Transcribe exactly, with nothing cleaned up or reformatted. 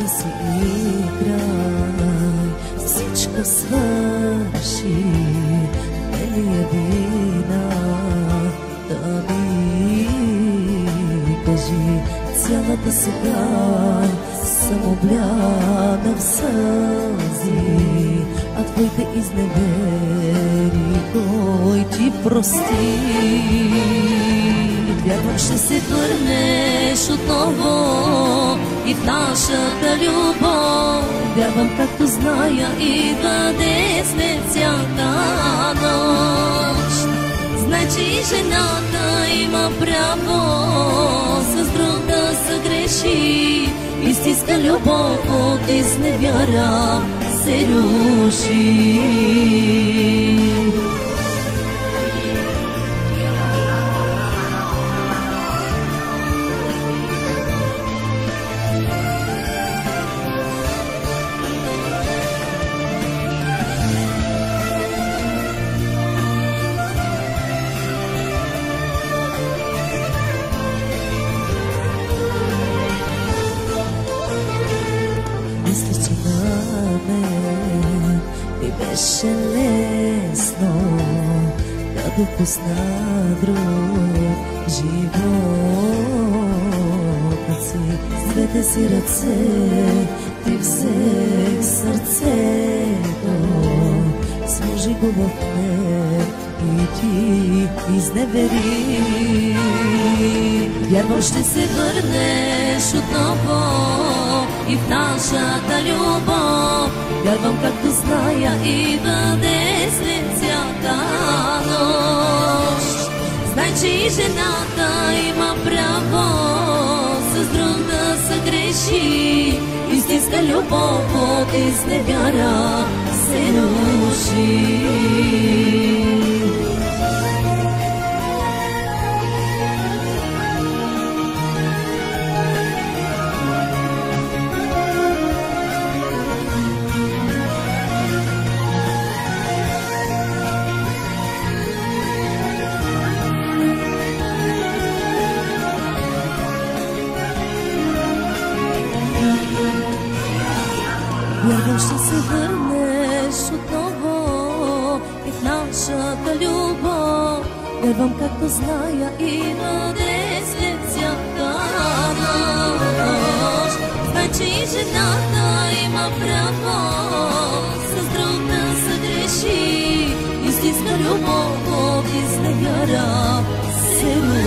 ти си играй, всичко свърши, не ли е вина да ми кажи. Цялата сега съм обляна в сълзи, а твоите изневери кой ти прости. Вярвам, ще се върнеш отново и в нашата любов. Вярвам, както зная, идва ден след всяка нощ. Знай, че и жената има право с друг да съгреши. Истинска любов от изневяра се руши. Мисля, че на мен ми беше лесно да допусна друг живота си. С двете си ръце ти взех сърцето, сложи го в мен и ти изневери. Вярвам, ще се върнеш отново и в нашата любов. Вярвам, както зная, идва ден след всяка нощ. Знай, че и жената има право с друг да съгреши. Истинска любов от изневяра се руши. Вярвам, ще се върнеш отново и в нашата любов. Вярвам, както зная, идва ден след всяка нощ. Знай, че и жената има право с друг да съгреши. Истинска любов от изневяра се руши.